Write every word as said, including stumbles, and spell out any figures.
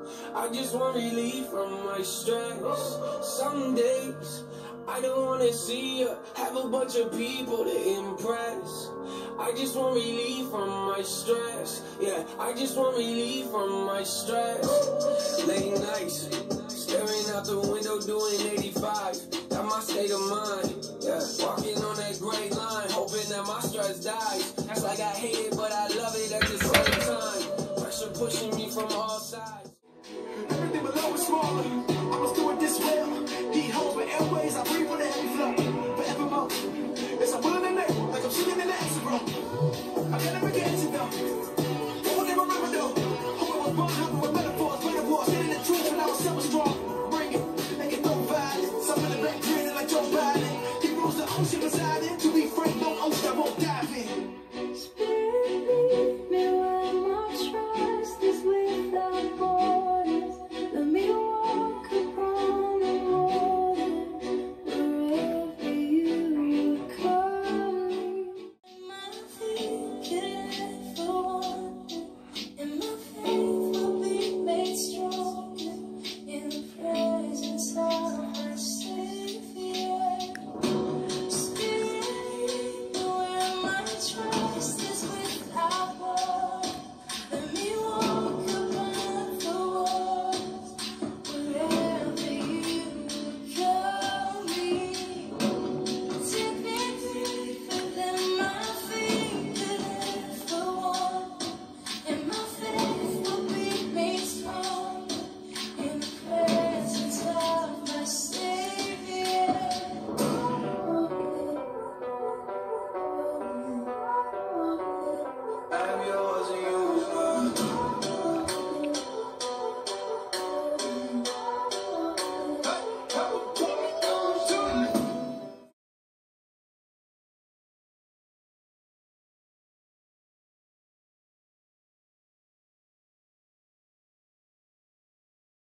I just want relief from my stress. Some days I don't wanna see you have a bunch of people to impress. I just want relief from my stress. Yeah, I just want relief from my stress. Late nights, staring out the window doing eighty-five. That's my state of mind. Yeah, walking on that gray line, hoping that my stress dies. That's like I hate